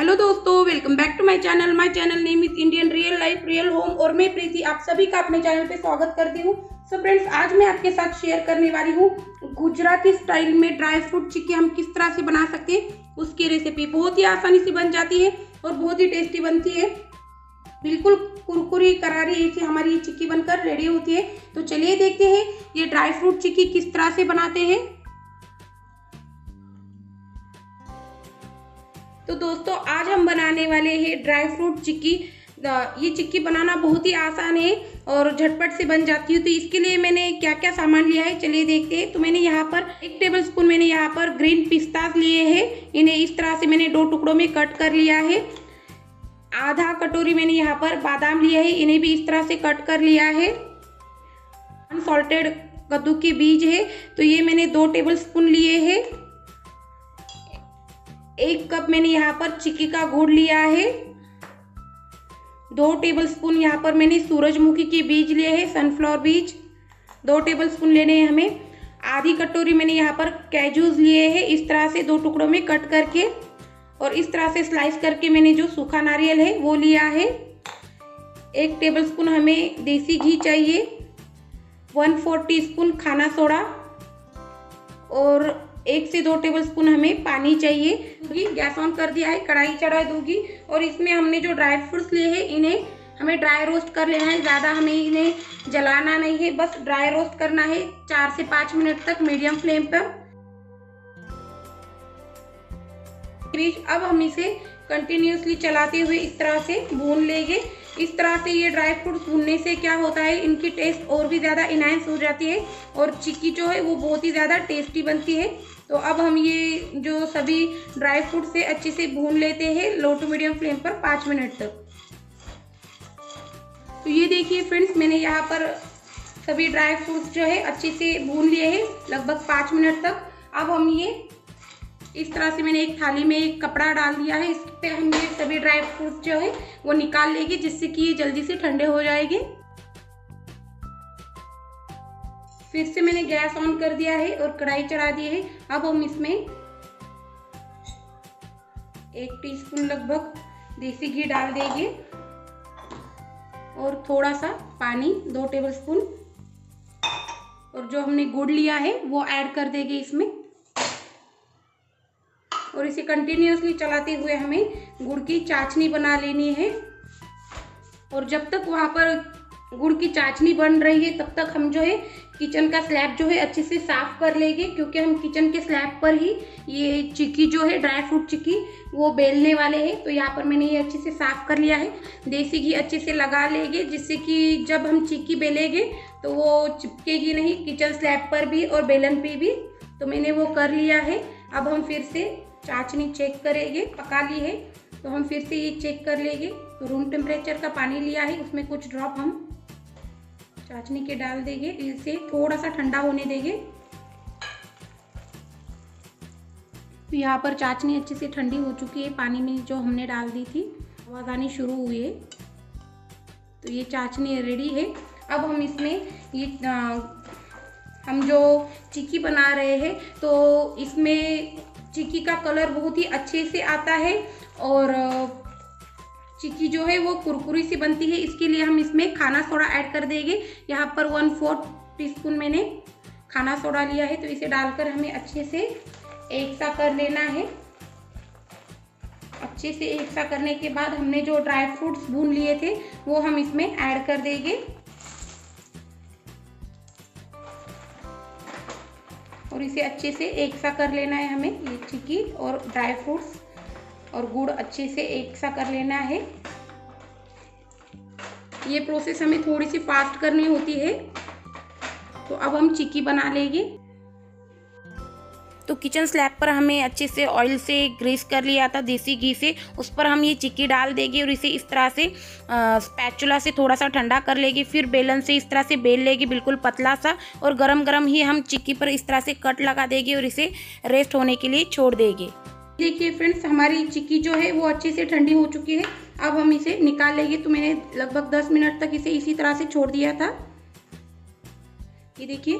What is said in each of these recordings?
Hello दोस्तों, welcome back to my channel. My channel name is Indian real life real home और मैं प्रीति आप सभी का अपने चैनल पे स्वागत करती हूँ। सो फ्रेंड्स, आज मैं आपके साथ शेयर करने वाली हूँ गुजराती स्टाइल में ड्राई फ्रूट चिक्की हम किस तरह से बना सकते हैं। उसकी रेसिपी बहुत ही आसानी से बन जाती है और बहुत ही टेस्टी बनती है। बिल्कुल कुरकुरी करारी ऐसी हमारी ये चिक्की बनकर रेडी होती है। तो चलिए देखते हैं ये ड्राई फ्रूट चिक्की किस तरह से बनाते हैं। तो दोस्तों, आज हम बनाने वाले हैं ड्राई फ्रूट चिक्की। ये चिक्की बनाना बहुत ही आसान है और झटपट से बन जाती है। तो इसके लिए मैंने क्या क्या सामान लिया है चलिए देखते हैं। तो मैंने यहाँ पर 1 टेबलस्पून मैंने यहाँ पर ग्रीन पिस्तास लिए हैं। इन्हें इस तरह से मैंने 2 टुकड़ों में कट कर लिया है। आधा कटोरी मैंने यहाँ पर बादाम लिया है, इन्हें भी इस तरह से कट कर लिया है। अनसॉल्टेड कद्दू के बीज है, तो ये मैंने 2 टेबलस्पून लिए हैं। 1 कप मैंने यहाँ पर चिक्की का गुड़ लिया है। 2 टेबलस्पून यहाँ पर मैंने सूरजमुखी के बीज लिए हैं, सनफ्लावर बीज 2 टेबलस्पून लेने हैं हमें। आधी कटोरी मैंने यहाँ पर कैजूज लिए हैं, इस तरह से 2 टुकड़ों में कट करके और इस तरह से स्लाइस करके मैंने जो सूखा नारियल है वो लिया है। 1 टेबलस्पून हमें देसी घी चाहिए। 1/4 टीस्पून खाना सोडा और 1 से 2 टेबलस्पून हमें पानी चाहिए। गैस ऑन कर दिया है, कढ़ाई चढ़ा दूंगी और इसमें हमने जो ड्राई फ्रूट्स लिए हैं इन्हें हमें ड्राई रोस्ट कर लेना है। ज़्यादा हमें इन्हें जलाना नहीं है, बस ड्राई रोस्ट करना है 4 से 5 मिनट तक मीडियम फ्लेम पर। अब हम इसे कंटिन्यूसली चलाते हुए इस तरह से भून लेंगे। इस तरह से ये ड्राई फ्रूट्स भूनने से क्या होता है, इनकी टेस्ट और भी ज़्यादा इनहांस हो जाती है और चिक्की जो है वो बहुत ही ज़्यादा टेस्टी बनती है। तो अब हम ये जो सभी ड्राई फ्रूट से अच्छे से भून लेते हैं लो टू मीडियम फ्लेम पर 5 मिनट तक। तो ये देखिए फ्रेंड्स, मैंने यहाँ पर सभी ड्राई फ्रूट्स जो है अच्छे से भून लिए हैं लगभग 5 मिनट तक। अब हम ये इस तरह से मैंने एक थाली में एक कपड़ा डाल दिया है, इस पे हम ये सभी ड्राई फ्रूट्स जो है वो निकाल लेंगे जिससे कि ये जल्दी से ठंडे हो जाएंगे। फिर से मैंने गैस ऑन कर दिया है और कढ़ाई चढ़ा दी है। अब हम इसमें 1 टीस्पून लगभग देसी घी डाल देंगे और थोड़ा सा पानी 2 टेबलस्पून और जो हमने गुड़ लिया है वो ऐड कर देंगे इसमें और इसे कंटिन्यूसली चलाते हुए हमें गुड़ की चाशनी बना लेनी है। और जब तक वहाँ पर गुड़ की चाशनी बन रही है तब तक हम जो है किचन का स्लैब जो है अच्छे से साफ कर लेंगे, क्योंकि हम किचन के स्लैब पर ही ये चिक्की जो है ड्राई फ्रूट चिक्की वो बेलने वाले हैं। तो यहाँ पर मैंने ये अच्छे से साफ कर लिया है। देसी घी अच्छे से लगा लेंगे जिससे कि जब हम चिक्की बेलेंगे तो वो चिपकेगी नहीं किचन स्लैब पर भी और बेलन पे भी। तो मैंने वो कर लिया है। अब हम फिर से चाशनी चेक करेंगे, पका ली है तो हम फिर से ये चेक कर लेंगे। तो रूम टेम्परेचर का पानी लिया है, उसमें कुछ ड्रॉप हम चाशनी के डाल देंगे, इसे थोड़ा सा ठंडा होने देंगे। तो यहाँ पर चाशनी अच्छे से ठंडी हो चुकी है, पानी में जो हमने डाल दी थी आवाज़ आनी शुरू हुई है। तो ये चाशनी रेडी है। अब हम इसमें ये हम जो चिक्की बना रहे हैं तो इसमें चिक्की का कलर बहुत ही अच्छे से आता है और चिक्की जो है वो कुरकुरी सी बनती है। इसके लिए हम इसमें खाना सोडा ऐड कर देंगे। यहाँ पर 1/4 टीस्पून मैंने खाना सोडा लिया है, तो इसे डालकर हमें अच्छे से एक सा कर लेना है। अच्छे से एक सा करने के बाद हमने जो ड्राई फ्रूट्स भून लिए थे वो हम इसमें ऐड कर देंगे और इसे अच्छे से एक सा कर लेना है हमें। ये चिक्की और ड्राई फ्रूट्स और गुड़ अच्छे से एक सा कर लेना है। ये प्रोसेस हमें थोड़ी सी फास्ट करनी होती है। तो अब हम चिक्की बना लेंगे। तो किचन स्लैब पर हमें अच्छे से ऑयल से ग्रीस कर लिया था देसी घी से, उस पर हम ये चिक्की डाल देंगे और इसे इस तरह से स्पैचुला से थोड़ा सा ठंडा कर लेंगे। फिर बेलन से इस तरह से बेल लेंगे बिल्कुल पतला सा और गरम गरम ही हम चिक्की पर इस तरह से कट लगा देंगे और इसे रेस्ट होने के लिए छोड़ देंगे। देखिए फ्रेंड्स, हमारी चिक्की जो है वो अच्छे से ठंडी हो चुकी है। अब हम इसे निकाल लेंगे। तो मैंने लगभग 10 मिनट तक इसे इसी तरह से छोड़ दिया था। ये देखिए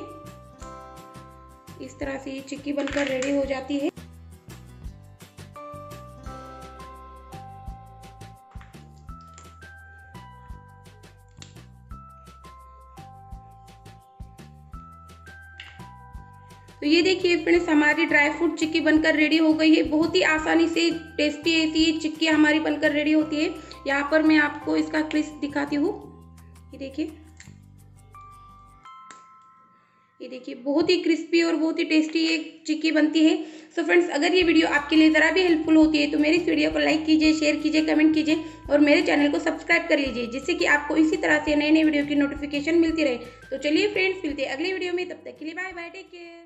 इस तरह से ये चिक्की बनकर रेडी हो जाती है। तो ये देखिए फ्रेंड्स, हमारी ड्राई फ्रूट चिक्की बनकर रेडी हो गई है। बहुत ही आसानी से टेस्टी ऐसी ये चिक्की हमारी बनकर रेडी होती है। यहाँ पर मैं आपको इसका क्रिस्प दिखाती हूँ। ये देखिए बहुत ही क्रिस्पी और बहुत ही टेस्टी ये चिक्की बनती है। सो फ्रेंड्स, अगर ये वीडियो आपके लिए ज़रा भी हेल्पफुल होती है तो मेरी इस वीडियो को लाइक कीजिए, शेयर कीजिए, कमेंट कीजिए और मेरे चैनल को सब्सक्राइब कर लीजिए, जिससे कि आपको इसी तरह से नए नए वीडियो की नोटिफिकेशन मिलती रहे। तो चलिए फ्रेंड्स, मिलते हैं अगली वीडियो में। तब तक के लिए बाय बाय, टेक केयर।